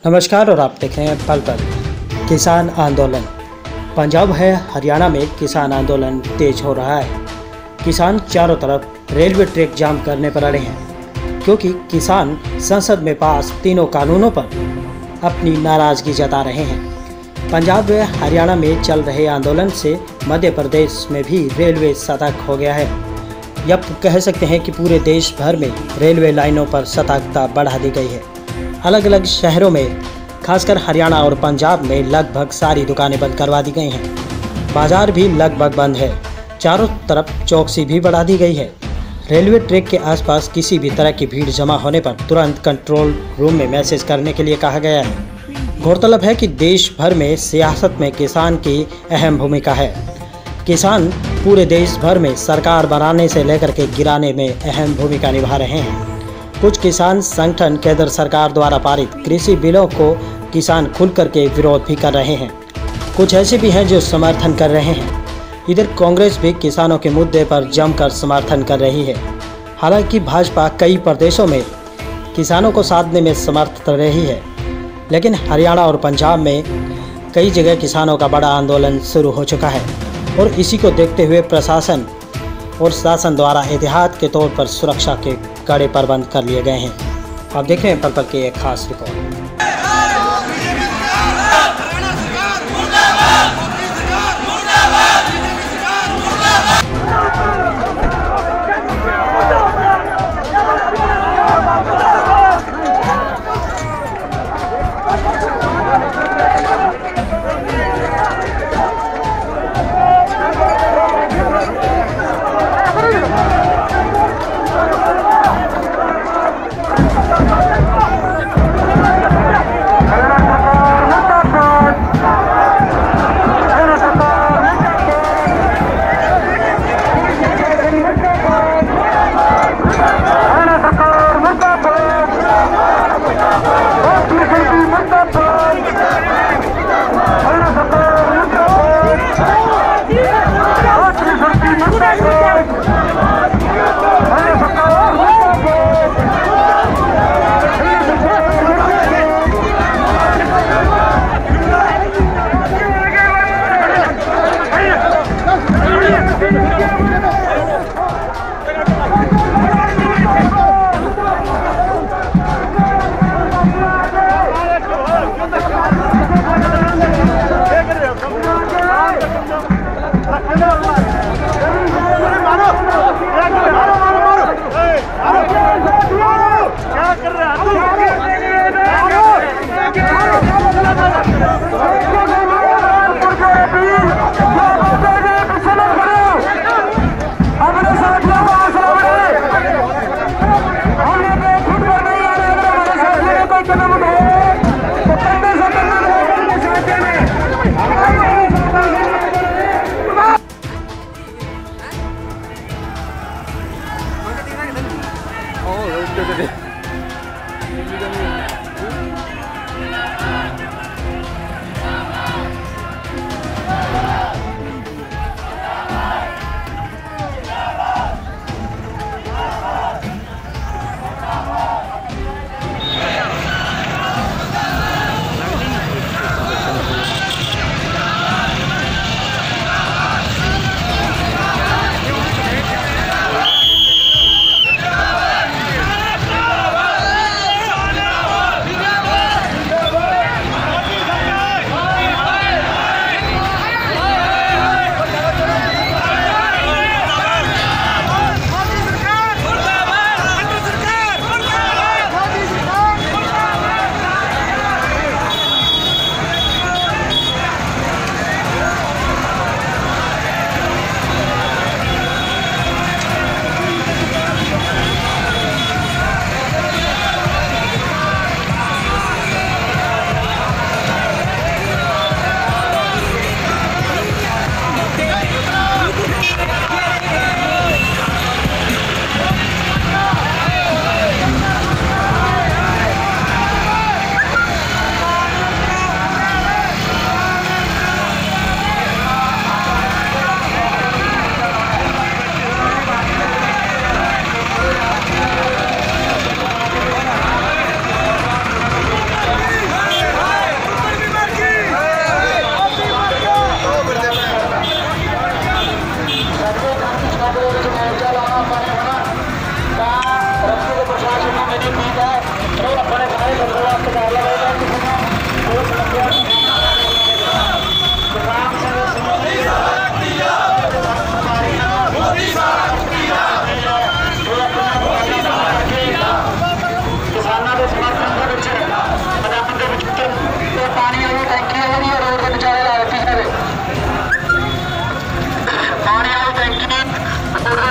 नमस्कार और आप देख रहे हैं पल पल। किसान आंदोलन। पंजाब है हरियाणा में किसान आंदोलन तेज हो रहा है। किसान चारों तरफ रेलवे ट्रैक जाम करने पर अड़े हैं क्योंकि किसान संसद में पास तीनों कानूनों पर अपनी नाराजगी जता रहे हैं। पंजाब व हरियाणा में चल रहे आंदोलन से मध्य प्रदेश में भी रेलवे सतर्क हो गया है। अब कह सकते हैं कि पूरे देश भर में रेलवे लाइनों पर सतर्कता बढ़ा दी गई है। अलग अलग शहरों में खासकर हरियाणा और पंजाब में लगभग सारी दुकानें बंद करवा दी गई हैं। बाजार भी लगभग बंद है। चारों तरफ चौकसी भी बढ़ा दी गई है। रेलवे ट्रैक के आसपास किसी भी तरह की भीड़ जमा होने पर तुरंत कंट्रोल रूम में मैसेज करने के लिए कहा गया है। गौरतलब है कि देश भर में सियासत में किसान की अहम भूमिका है। किसान पूरे देश भर में सरकार बनाने से लेकर के गिराने में अहम भूमिका निभा रहे हैं। कुछ किसान संगठन केंद्र सरकार द्वारा पारित कृषि बिलों को किसान खुल करके विरोध भी कर रहे हैं। कुछ ऐसे भी हैं जो समर्थन कर रहे हैं। इधर कांग्रेस भी किसानों के मुद्दे पर जमकर समर्थन कर रही है। हालांकि भाजपा कई प्रदेशों में किसानों को साधने में समर्थ रही है, लेकिन हरियाणा और पंजाब में कई जगह किसानों का बड़ा आंदोलन शुरू हो चुका है और इसी को देखते हुए प्रशासन और शासन द्वारा एहतियात के तौर पर सुरक्षा के कड़े प्रबंध कर लिए गए हैं। आप देख रहे हैं पल पल की एक खास रिपोर्ट।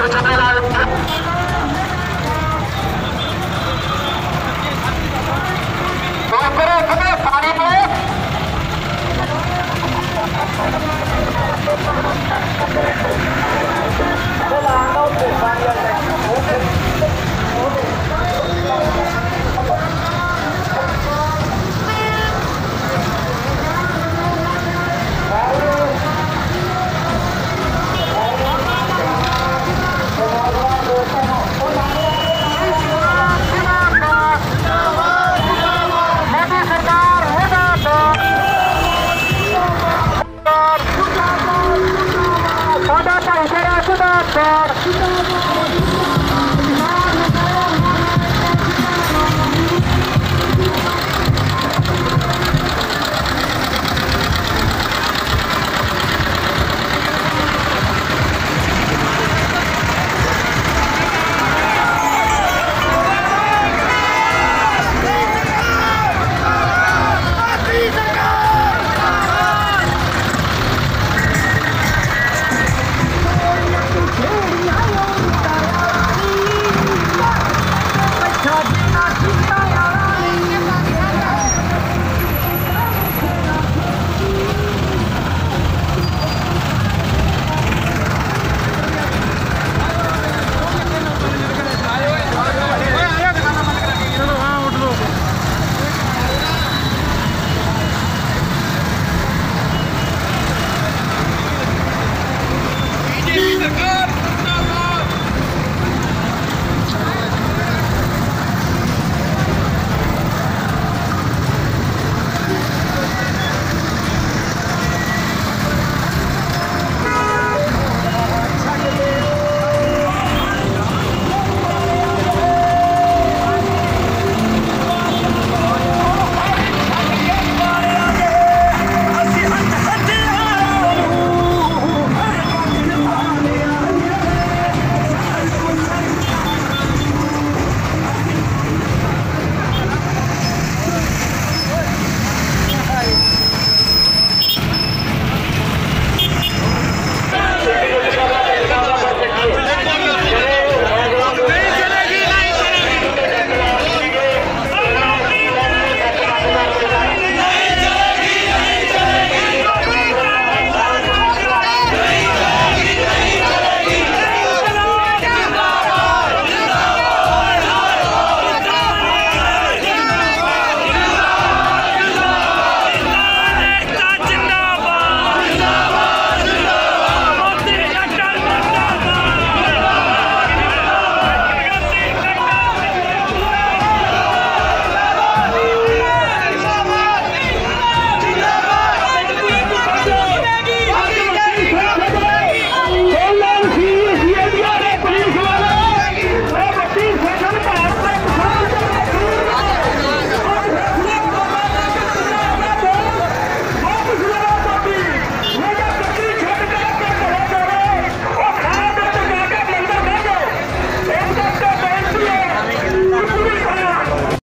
छत्रलाल